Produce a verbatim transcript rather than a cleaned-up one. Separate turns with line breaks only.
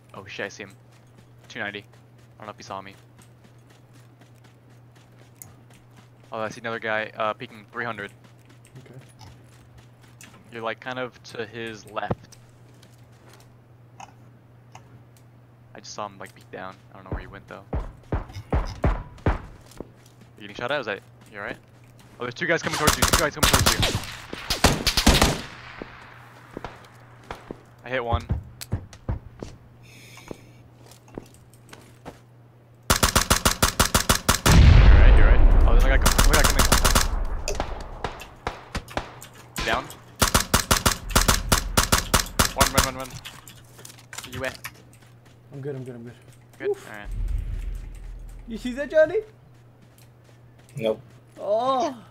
Oh shit, I see him. two ninety. I don't know if he saw me. Oh, I see another guy uh, peeking three hundred.
Okay.
You're like kind of to his left. I just saw him like peek down. I don't know where he went though. You getting shot at? Is that you alright? Oh, there's two guys coming towards you. Two guys coming towards you. I hit one. You're right, you're right. Oh, there's another guy coming. Another guy coming. You down? Run, run, run, run. Where you at?
I'm good, I'm good, I'm good.
Good?
Oof.
Alright.
You see that, Johnny?
Nope.
Oh!